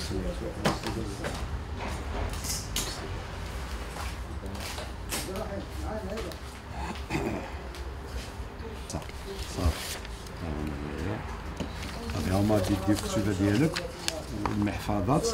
صافي هما دير الكتوبه ديالك والمحفظات،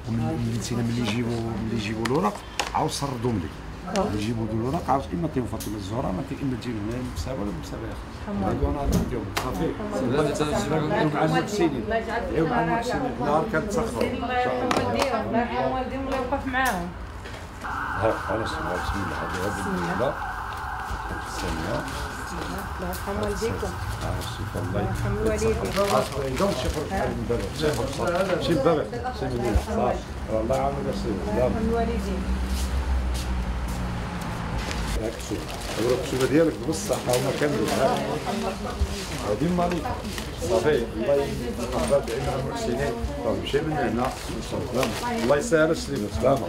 ملي يجيبوا الوراق عاود سردهم لك. ملي يجيبوا الوراق عاود اما عطيهم فاطمه الزهراء، اما تجيب هنا المساواه ولا المساواه اخر. هادو انا عطيتهم صافي. مع المحسنين، مع المحسنين نهار كنتسخروا. الله يرحم والديهم، الله يرحم والديهم، الله يوقف معاهم. ها بسم الله. هذه الأولى الثانية. الله يرحم والديكم. الله يرحم الوالدين. دونك شي بابا صافي الله يعاونك السيد. الله يرحم الوالدين. هاك الكتوبة، الكتوبة ديالك بالصحة وما كاملين. هادي مالي صافي. الله يقبل بعين المحسنين. مشي من هنا الله يسهل السليمة. سلامة.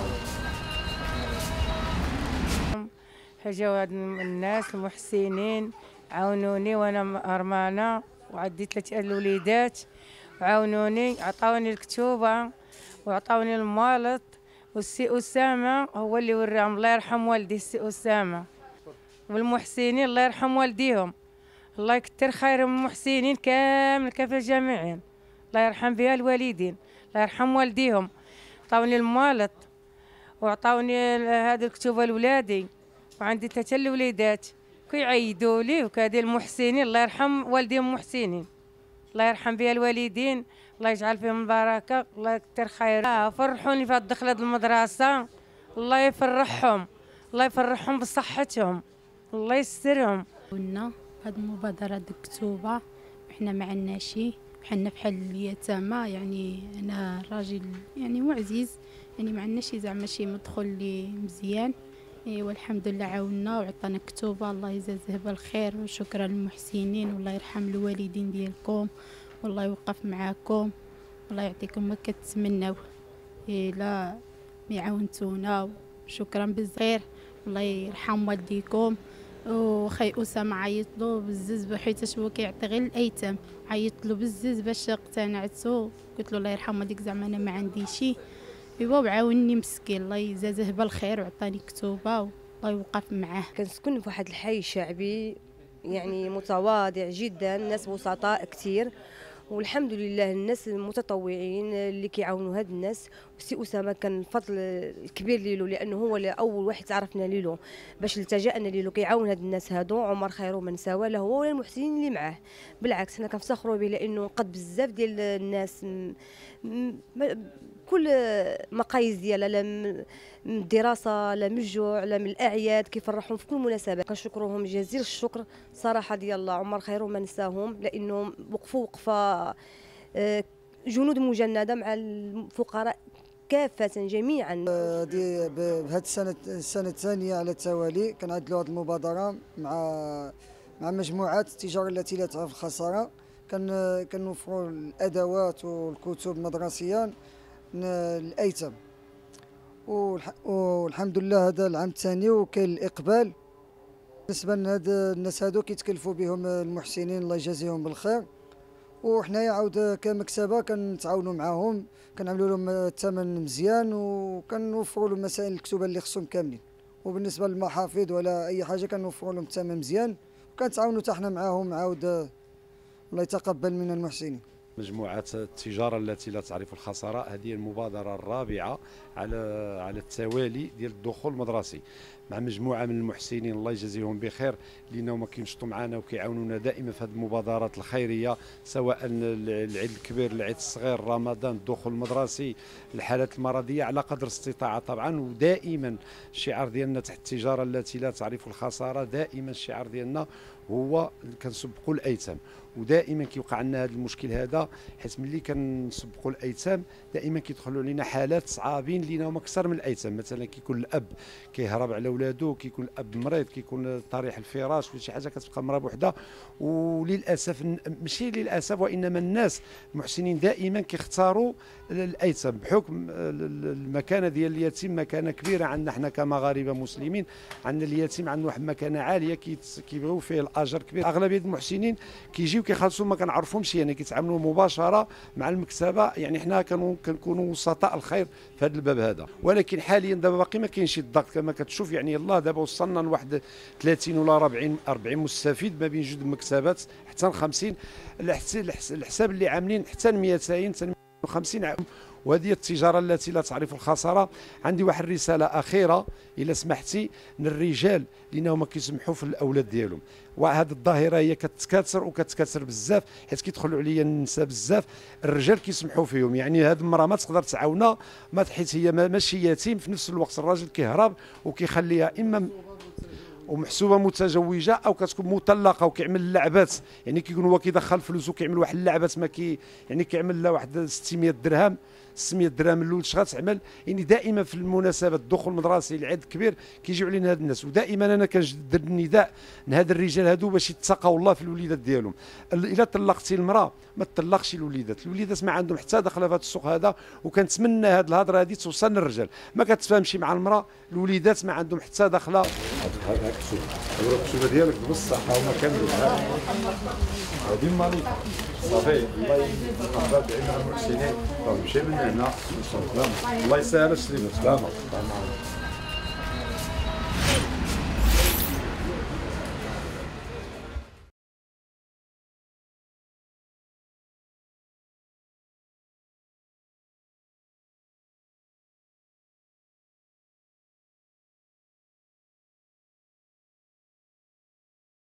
حاجة هاد الناس المحسنين عاونوني وانا هرمانة وعندي 3 الوليدات، وعاونوني عطاوني الكتوبة وعطاوني المالط. والسي أسامة هو اللي وراهم، الله يرحم والديه السي أسامة. والمحسنين الله يرحم والديهم، الله يكتر خيرهم المحسنين كامل كافة جميعهم، الله يرحم بها الوالدين، الله يرحم والديهم. عطاوني المالط وعطاوني هذه الكتوبة لولادي، وعندي 3 الوليدات كيعيدوا لي وكادي المحسنين الله يرحم والديهم محسنين، الله يرحم بها الوالدين، الله يجعل فيهم البركه، الله يكثر خير. فرحوني في دخلة المدرسه، الله يفرحهم، الله يفرحهم بصحتهم، الله يسترهم. قلنا هاد المبادرة ديال الكتوبة وحنا ما عندناشي، حنا بحال اليتامى. يعني انا راجل يعني معزز، يعني ما عندناش زعما شي مدخل لي مزيان. والحمد لله عاوننا وعطانا كتوبة، الله يجازيه بالخير. وشكرا للمحسنين، والله يرحم الوالدين ديالكم، والله يوقف معاكم، والله يعطيكم ما كتمناو. لا يعاونتونا، شكرا بزاف. الله يرحم والديكم. وخي أسامة عيط له بزز حيت هو كيعطي غير الايتام، عيط له بزز باش اقتنعتو. قلت له الله يرحم والديك زعما انا ما عنديش. ايوا وعاونني مسكين، الله يجازيه بالخير وعطاني كتوبه والله يوقف معاه. كنسكن في واحد الحي شعبي يعني متواضع جدا، الناس بسطاء كثير، والحمد لله الناس المتطوعين اللي كيعاونوا هاد الناس. وسي أسامة كان الفضل الكبير ليلو، لانه هو اول واحد تعرفنا ليلو باش التجأنا ليلو. كيعاون هاد الناس هادو، عمر خيرو من سوا له هو ولا المحسنين اللي معاه. بالعكس حنا كنفتخروا به، لانه قد بزاف ديال الناس كل مقاييس ديالها، لا من الدراسه لا من الجوع لا من الاعياد، كيفرحهم في كل مناسبه. كنشكرهم جزيل الشكر صراحه ديال الله، عمر خيرو ما نساهم، لانهم وقفوا وقفه جنود مجنده مع الفقراء كافه جميعا. بهذه السنه الثانيه على التوالي كنعدلوا هذه المبادره مع مجموعات التجار التي لا تعرف الخساره. كنوفروا الادوات والكتب المدرسيه للايتام، والحمد لله هذا العام الثاني وكاين الاقبال. بالنسبه لهاد الناس هادو كيتكلفوا بهم المحسنين، الله يجازيهم بالخير. وحنايا عاود كمكتبه كنتعاونوا معاهم، كنعملوا لهم الثمن مزيان، وكنوفروا لهم مسائل الكتب اللي خصهم كاملين. وبالنسبه للمحافظ ولا اي حاجه كنوفروا لهم الثمن مزيان، وكنتعاونوا حتى حنا معاهم. عاود الله يتقبل من المحسنين. مجموعة التجارة التي لا تعرف الخسارة، هذه المبادرة الرابعة على التوالي ديال الدخول المدرسي، مع مجموعة من المحسنين الله يجازيهم بخير، لأنهم كينشطوا معنا وكيعاونونا دائما في هذه المبادرات الخيرية، سواء العيد الكبير العيد الصغير رمضان الدخول المدرسي الحالات المرضية على قدر الاستطاعة طبعا. ودائما الشعار ديالنا تحت التجارة التي لا تعرف الخسارة، دائما الشعار ديالنا هو كنسبقوا الايتام. ودائما كيوقع لنا هذا المشكل هذا، حيت ملي كنسبقوا الايتام دائما كيدخلوا لنا حالات صعابين لينا هما اكثر من الايتام. مثلا كيكون الاب كيهرب على ولادو، كيكون الاب مريض، كيكون طريح الفراش ولا شي حاجه كتبقى مراه بوحدها. وللاسف ماشي للاسف وانما الناس المحسنين دائما كيختاروا الايتام بحكم المكانه ديال اليتيم، مكانه كبيره عندنا حنا كمغاربه مسلمين. عندنا اليتيم عنده واحد المكانه عاليه كيبغيو فيه الاجر كبير. اغلبيه المحسنين كيجيو كيجيو كيخلصوا ما كنعرفهمش، يعني كيتعاملوا مباشره مع المكتبه. يعني حنا كنكونوا وسطاء الخير في هذا الباب هذا. ولكن حاليا دابا باقي ما كاينش الضغط كما كتشوف. يعني يلاه دابا وصلنا لواحد 30 ولا 40 مستفيد ما بين جوج مكتبات حتى 50. الحساب اللي عاملين حتى 200 حتى 150 عام. وهذه التجاره التي لا تعرف الخساره. عندي واحد الرساله اخيره الا سمحتي للرجال لانهم ما كيسمحوا في الاولاد ديالهم. وهذه الظاهره هي كتكاثر وكتكاثر بزاف، حيت كيدخلوا عليا النساء بزاف. الرجال كيسمحوا فيهم، يعني هذه المراه ما تقدر تعاونها، ما حيت هي ماشي يتيم. في نفس الوقت الراجل كيهرب وكيخليها اما ومحسوبه متزوجه او كتكون مطلقه وكيعمل اللعبات. يعني كيكون هو كيدخل فلوس وكيعمل واحد اللعبات ما يعني كيعمل لها واحد 600 درهم 600 درهم الاول اش غتعمل. يعني دائما في المناسبات الدخول المدرسي العيد الكبير كيجيو علينا هاد الناس. ودائما انا كنجدد النداء لهاد الرجال هادو باش يتقوا الله في الوليدات ديالهم. الا طلقتي المراه ما تطلقش الوليدات ما عندهم حتى دخله في هذا السوق هذا. وكنتمنى هاد الهضره هذه توصل للرجال. ما كتفاهمش مع المراه، الوليدات ما عندهم حتى دخله. الكتوبه ديالك بالصحه وما كاملش. هذه الماليكه صافي. الله يقبل بعين المحسنين. مشي من هنا الله يسهل السليمه. سلامه.